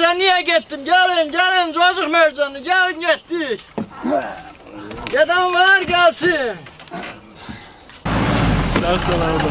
ben niye gittim? Gelin çocuk mercanı, gelin gittik. Geden var gelsin. İstersen orada.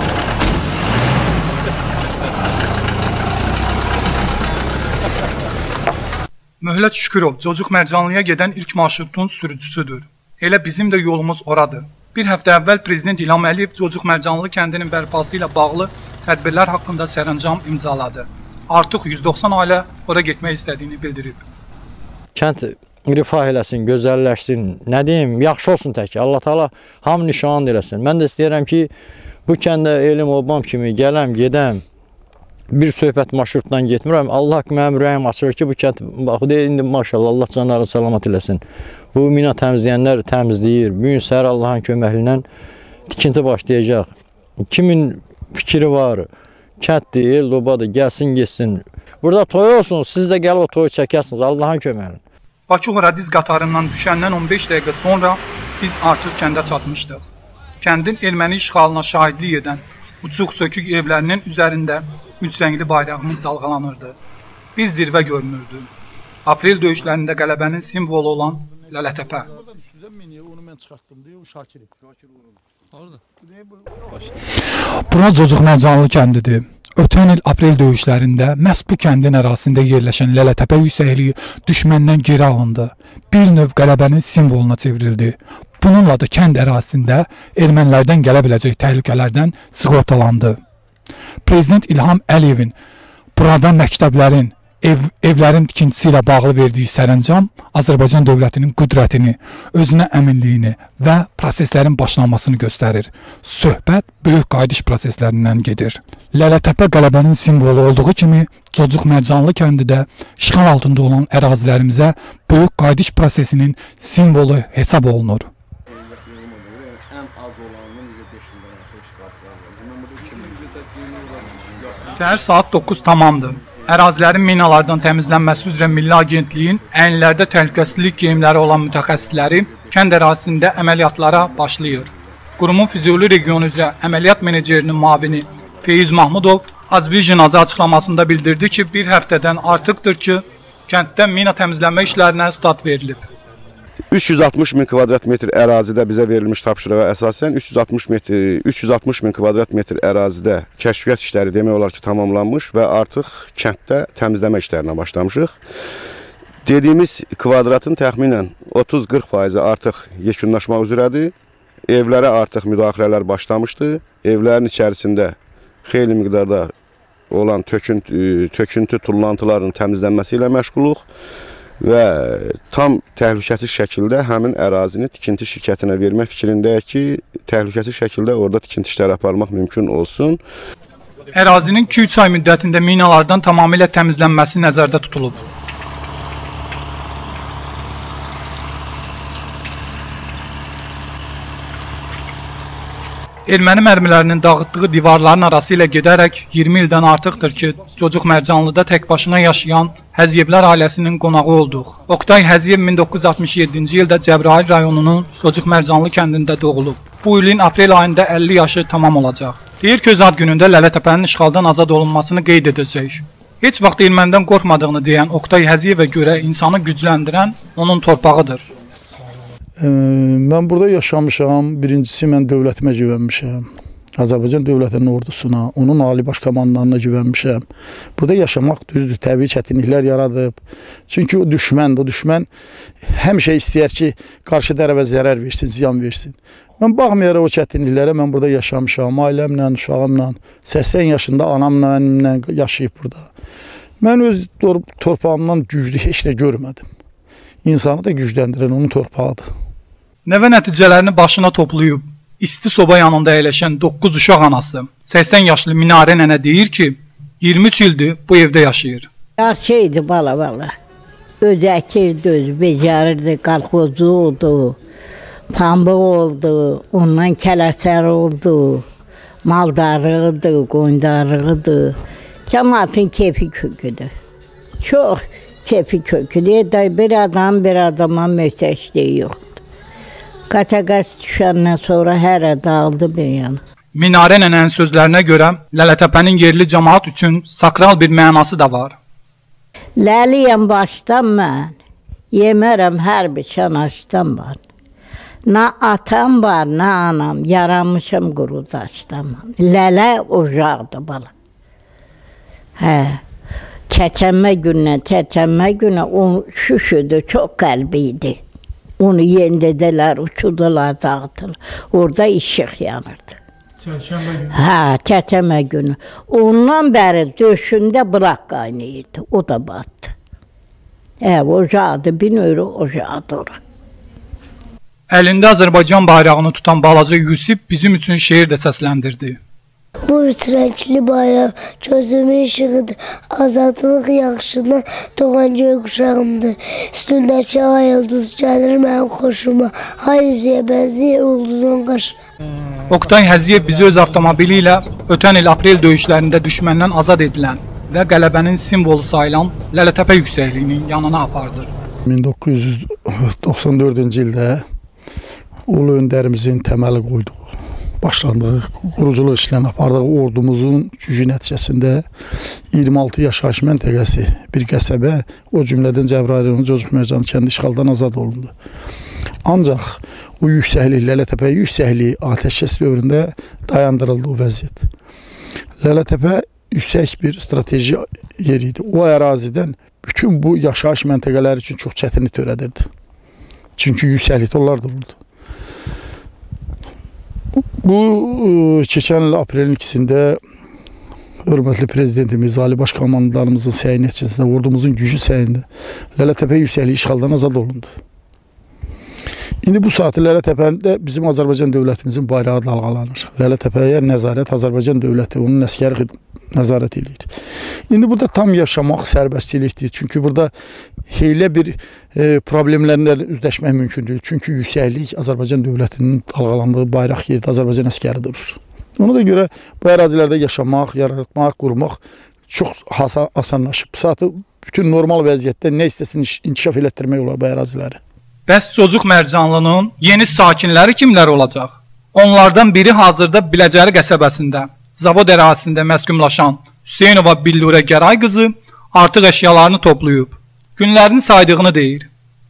Möhlət Şükürov Cocuq Mərcanlıya gedən ilk marşrutun sürücüsüdür. Elə bizim də yolumuz oradır. Bir həftə əvvəl Prezident İlham Əliyev Cocuq Mərcanlı kəndinin bərpası ilə bağlı tədbirlər haqqında sərəncam imzaladı. Artıq 190 ailə ora getmək istədiyini bildirib. Kənd rifah eləsin, gözəlləşsin, nə deyim, yaxşı olsun tək. Allah Taala hamı nişan eləsin. Mən də istəyirəm ki, bu kəndə elim obam kimi gələm, gedəm. Bir söhbət marşrutdan getmirəm. Allah mənim ürəyim açır ki, bu kənd bax indi maşallah Allah canlarını salamat eləsin. Bu mina təmizləyənlər təmizləyir. Bu gün səhər Allahın köməyi ilə tikinti başlayacaq. Kimin fikri var? Kənddir, el obadır, gəlsin, getsin. Burada toy olsun, siz də gəlib o toyu çəkəsiniz Allahın köməyi ilə. Bakı-Horadiz qatarından düşəndən 15 dəqiqə sonra biz artıq kəndə çatmışdıq. Kəndin erməni işğalına şahidlik edən uçuq sökük evlərinin üzərində üç rəngli bayrağımız dalğalanırdı. Bir zirvə görünürdü. Aprel döyüşlərində qələbənin simvolu olan Lələtəpə. Bura Cocuq Mərcanlı kəndidir. Ötən il aprel döyüşlərində məhz bu kəndin ərazisində yerləşən Lələtəpə yüksəkliyi düşməndən geri alındı. Bir növ qələbənin simvoluna çevrildi. Bununla da kənd ərazisində ermənilərdən gələ biləcək təhlükələrdən sığortalandı. Prezident İlham Əliyevin burada məktəblərin, evlərin tikintisi ilə bağlı verdiyi sərəncam Azərbaycan dövlətinin qüdrətini, özünə əminliyini və proseslərin başlanmasını göstərir. Söhbət böyük qayıdış proseslərindən gedir. Lələtəpə qələbənin simvolu olduğu kimi Cocuq Mərcanlı kəndi də işğal altında olan ərazilərimizə böyük qayıdış prosesinin simvolu hesab olunur. Səhər saat 9 tamamdır. Ərazilərin minalardan təmizlənməsi üzrə Milli Agentliyin əynilərdə təhlükəsizlik geyimləri olan mütəxəssisləri kənd ərazisində əməliyyatlara başlayır. Qurumun Füzuli regionu üzrə əməliyyat menecerinin müavini Feyiz Mahmudov Azvision azı açıqlamasında bildirdi ki, bir həftədən artıqdır ki, kənddə mina təmizlənmə işlərinə start verilib. 360 min kvadrat metr ərazidə bizə verilmiş tapşırığa əsasən 360 min kvadrat metr ərazidə kəşfiyyat işləri demək olar ki, tamamlanmış və artıq kənddə təmizləmə işlərinə başlamışıq. Dediyimiz kvadratın təxminən 30-40% artıq yekunlaşmaq üzrədir. Evlərə artıq müdaxilələr başlamışdı. Evlərin içərisində xeyli miqdarda olan töküntü tullantıların təmizlənməsi ilə məşğuluq. Və tam təhlükəsiz şəkildə həmin ərazini tikinti şirkətinə vermək fikrindəyik ki, təhlükəsiz şəkildə orada tikinti işləri aparmaq mümkün olsun. Ərazinin 2-3 ay müddətində minalardan tamamilə təmizlənməsi nəzərdə tutulub. Erməni mərmilərinin dağıtdığı divarların arası ilə gedərək 20 ildən artıqdır ki, Cocuq Mərcanlıda tək başına yaşayan Həziyevlər ailəsinin qonağı olduq. Oktay Həziyev 1967-ci ildə Cəbrayıl rayonunun Cocuq Mərcanlı kəndində doğulub. Bu ilin aprel ayında 50 yaşı tamam olacaq. Deyir ki, öz ad günündə Lələtəpənin işğaldan azad olunmasını qeyd edəcək. Heç vaxt ermənidən qorxmadığını deyən Oktay Həziyevə görə insanı gücləndirən onun torpağıdır. Mən burada yaşamışam, birincisi mən dövlətimə güvənmişəm. Azərbaycan dövlətinin ordusuna, onun ali baş komandanına güvənmişəm. Burada yaşamaq düzdür, təbii çətinliklər yaradıb. Çünki o düşmən həmişə istəyər ki, qarşı tərəfə zərər versin, ziyan versin. Mən baxmayaraq o çətinliklərə mən burada yaşamışam, ailəmlə, uşağımla, 80 yaşında anamla, mənimlə yaşayıb burada. Mən öz torpağımdan güclü heç nə görmədim. İnsanı da gücləndirən onun torpağıdır. Nəvə nəticələrini başına toplayıb, isti soba yanında əyləşən 9 uşaq anası, 80 yaşlı Minarə nənə deyir ki, 23 ildir bu evdə yaşayır. Yaxşı idi bala. Öz əkirdi, öz becərirdi, qalxozu oldu, pambıq oldu, ondan kələsər oldu, maldarlığıdır, qoyundarlığıdır. Cəmaatın keyfi köküdür. Çox keyfi köküdür. Bir adama möhtəşliyi yoxdur. Qataqas düşəndən sonra hərə dağıldı bir yana. Minarə nənənin sözlərinə görə Lələtəpənin yerli cəmaat üçün sakral bir mənası da var. Ləliyəm başdan mən. Yemərəm hər bir çanaşdan var. Nə atam var, nə anam. Yaramışam quru daşdan. Lələ ocaqdır bala. Hə. Çəkənmə günə o şüşüdü, çox qəlbi idi. Onu yendədilər, uçudular, dağıtdılar. Orada işıq yanırdı. Çərşənbə günü. Hə, çəkənmə günü. Ondan bəri döşündə bıraq qaynayırdı, o da batdı. Hə, ocaqdır, bir növrü ocaqdır ora. Əlində Azərbaycan bayrağını tutan balaca Yusif bizim üçün şeir də səsləndirdi. Bu üç renkli bayraq gözümün işığıdır. Azadlıq yaxşına doğan göy quşağımdır. Üstündəki ay ulduz gəlir mənim xoşuma. Ay üzüyə bənzəyir ulduzun qaşına. Oktay Həziyev bizi öz avtomobili ilə ötən il aprel döyüşlərində düşməndən azad edilən və qələbənin simvolu sayılan Lələtəpə yüksəkliyinin yanına apardı. 1994-cü ildə ulu öndərimizin təməli qoyduq. Başlandığı quruculuq işlərini apardıq. Ordumuzun gücü nəticəsində 26 yaşayış məntəqəsi bir qəsəbə, o cümlədən Cəbrayıl rayonu Cocuq Mərcanlı kəndi işğaldan azad olundu. Ancaq o yüksəklik, Lələtəpə yüksəkliyi atəşkəs dövründə dayandırıldı o vəziyyət. Lələtəpə yüksək bir strateji yer idi. O ərazidən bütün bu yaşayış məntəqələri üçün çox çətinlik törədirdi. Çünki yüksəklikdə onlar dururdu. Bu keçən il aprelin 2-sində hörmətli prezidentimiz, Ali Baş Komandanımızın səyi nəticəsində, ordumuzun gücü səyində Lələtəpə yüksəkliyi işğaldan azad olundu. İndi bu saatı Lələtəpədə bizim Azərbaycan dövlətimizin bayrağı dalğalanır. Lələtəpəyə nəzarət Azərbaycan dövləti, onun əsgəri nəzarət edir. İndi burada tam yaşamaq sərbəstlikdir. Çünki burada heylə bir problemlərlə üzləşmək mümkündür. Çünki yüksəklik Azərbaycan dövlətinin dalğalandığı bayraq yerdə Azərbaycan əsgəri durur. Ona da görə bu ərazilərdə yaşamaq, yaratmaq, qurmaq çox asanlaşıb. Bu saatı bütün normal vəziyyətdə nə istəsin inkişaf elətdirmək olar bu əraziləri. Bəs Cocuq Mərcanlının yeni sakinləri kimlər olacaq? Onlardan biri hazırda Biləcəri qəsəbəsində, zavod ərazisində məskunlaşan Hüseynova Billurə Gəray qızı artıq əşyalarını toplayıb. Günlərini saydığını deyir.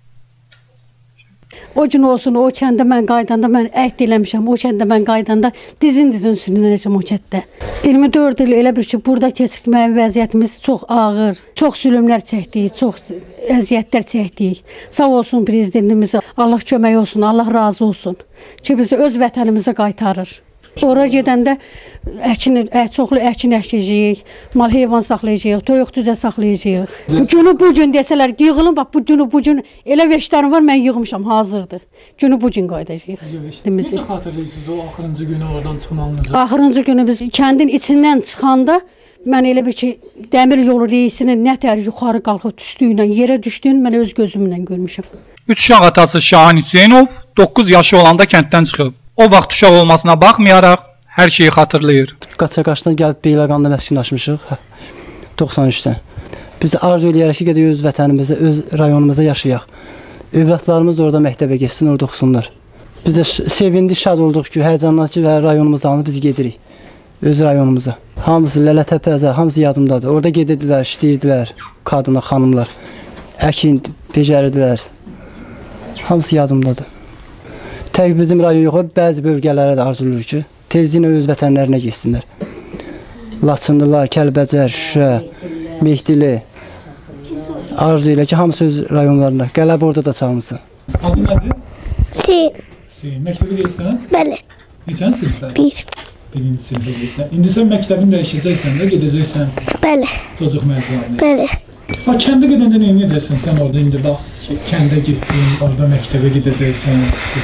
O gün olsun, o kəndə mən qaydanda, mən əhd eləmişəm, o kəndə mən qaydanda dizin sürünəcəm o kənddə. 24 il elə bir ki, burada keçirməyə vəziyyətimiz çox ağır, çox zülümlər çəkdik, çox əziyyətlər çəkdik. Sağ olsun prezidentimiz, Allah kömək olsun, Allah razı olsun ki, bizi öz vətənimizə qaytarır. Ora gedəndə çoxlu əkin əkəcəyik, mal heyvan saxlayacağıq, toyuq düzə saxlayacağıq. Bu gün desələr yığılın, bax bu gün elə veşlərim var, mən yığmışam, hazırdır. Günü bu gün qayıdacağıq. Necə xatırlayırsınız o axırıncı günü oradan çıxmağınızı? Axırıncı günü biz kəndin içindən çıxanda mən elə bir ki, dəmir yolu reisinin nətər yuxarı qalxıb düşdüyünə, yerə düşdüyünü mən öz gözümlə görmüşəm. 3 uşaq atası Şahin Hüseynov 9 yaşı olanda kənddən çıxıb. O vaxt uşaq olmasına baxmayaraq hər şeyi xatırlayır. Qaçaqaçdan gəlib Beyləqanda məskunlaşmışıq 93-dən. Biz arzu eləyərək ki, gedək öz vətənimizdə, öz rayonumuzda yaşayaq. Övladlarımız orada məktəbə geçsin, orada oxusunlar. Biz də sevindik, şad olduq ki, həyəcanlar ki, və rayonumuza alınıb biz gedirik. Öz rayonumuza. Hamısı Lələtəpəzə, hamısı yadımdadır. Orada gedirdilər, işləyirdilər, qadınlar, xanımlar. Əkin, becərirdilər. Hamısı yadımdadır. Tək bizim rayon yox, bəzi bölgələrə də arzulur ki, tezliklə öz vətənlərinə geçsinlər. Laçınlılar, Kəlbəcər, Şüşə, Mehdili arzu ilə ki, hamısı öz rayonlarına. Qələbə orada da çalınsın. Adı nədir? Hüseyin. Məktəbə gedirsən? Bəli. Neçən sinifdə? 1. Birinci sinifdə gedirsən. İndi sən məktəbini dəyişəcəksən də, gedəcəksən Bəli. Cocuq Mərcanlıya. Bəli. Bax, kəndə gedəndə nə edəcəksən sən orada? İndi bax, kəndə getdin, orada məktəbə gedəcəksən.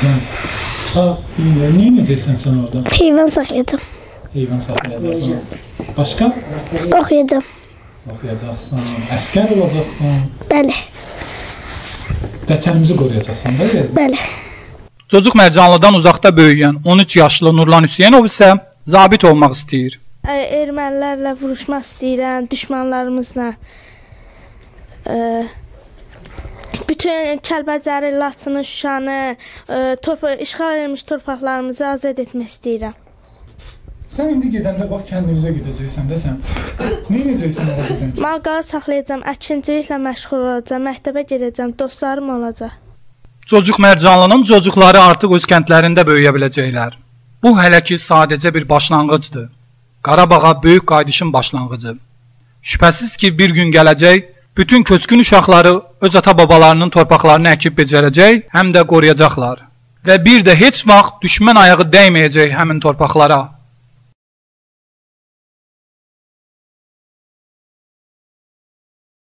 Nə edəcəksən sən orada? Heyvan saxlayacağım. Heyvan saxlayacaqsan. Başqa? Oxuyacağım. Oxuyacaqsan, əskər olacaqsan. Bəli. Vətənimizi qoruyacaqsan da? Bəli. Cocuq Mərcanlıdan uzaqda böyüyən 13 yaşlı Nurlan Hüseynov isə zabit olmaq istəyir. Ermənilərlə vuruşmaq istəyirəm, düşmanlarımızla. Bütün Kəlbəcəri, Laçını, Şuşanı, işğal edilmiş torpaqlarımızı azad etmək istəyirəm. Sən indi gedəndə bax kəndinizə gedəcəksən də sən. Nə edəcəksən orada gedəndə? Mal-qara saxlayacağam, əkinçiliklə məşğul olacağam, məktəbə gedəcəm, dostlarım olacaq. Cocuq Mərcanlının cocuqları artıq öz kəndlərində böyüyə biləcəklər. Bu hələ ki sadəcə bir başlanğıcdır. Qarabağa böyük qaydışın başlanğıcı. Şübhəsiz ki bir gün gələcək, bütün köçkün uşaqları öz ata-babalarının torpaqlarını əkib becərəcək, həm də qoruyacaqlar. Və bir də heç vaxt düşmən ayağı dəyməyəcək həmin torpaqlara.